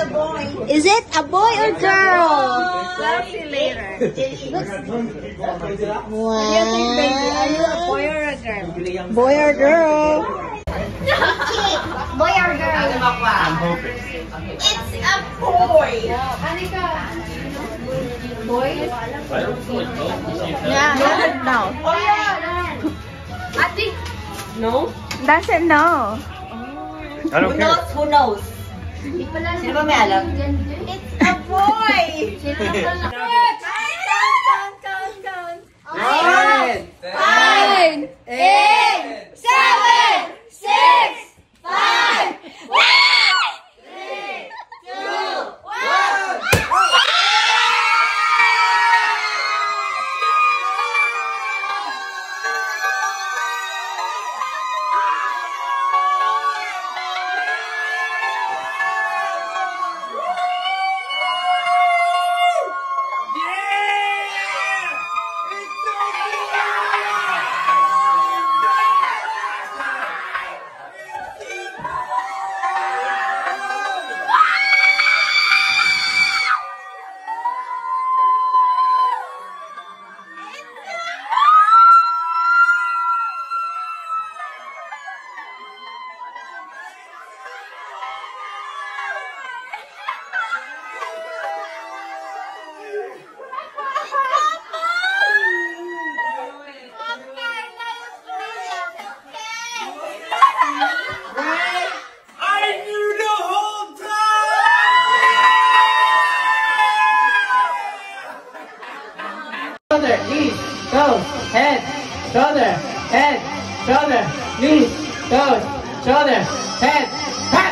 Is it a boy or girl? Let's see later. Wow. Are you a boy or a girl? Boy or girl? Boy or girl? I'm hoping. It's a boy. Boy? Yeah, doesn't know. Oh yeah. I think. No? Doesn't know. I don't care. Who knows? Sino ba may alam? It's a boy. Count. 9, 8, 7, 6, 5, 4, 3, 2, 1. Shoulder, knees, toes, head, shoulder, head, shoulder, knees, toes, shoulder, head, pat!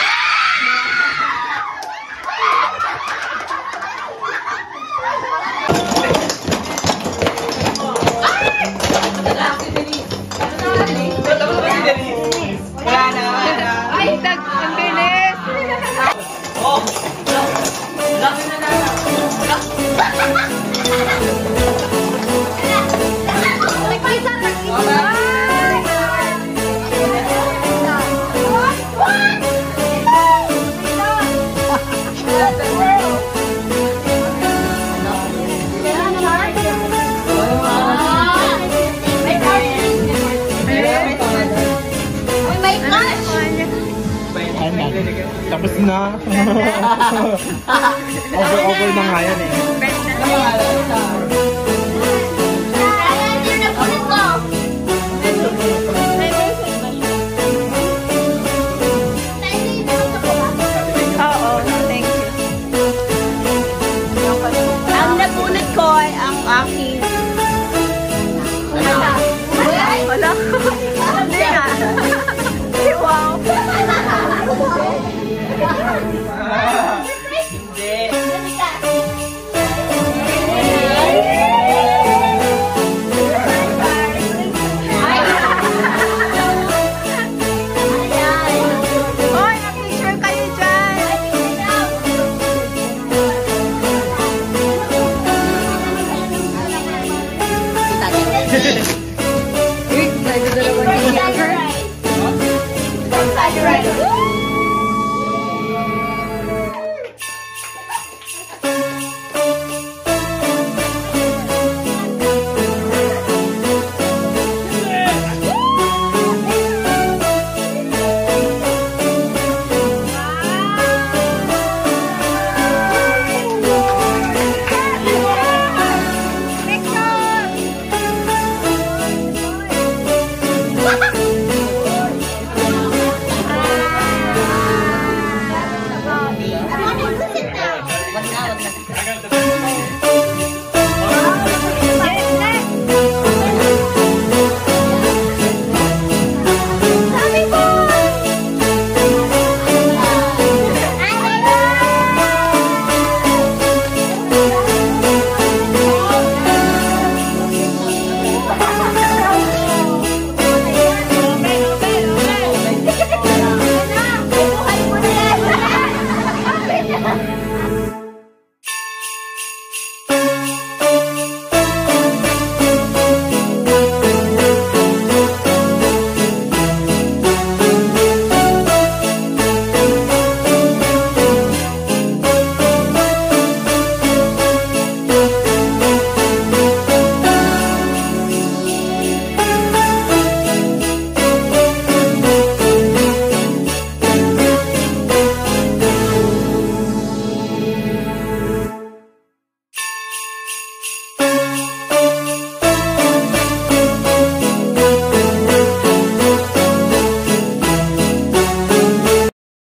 Ay, ang bilis! Tapos na. Over na nga yan eh. Oo, thank you. Ang napunod ko ay ang aking... Wala. Hindi nga. Wow. Hoy, na-picture kayo dyan. Side to right.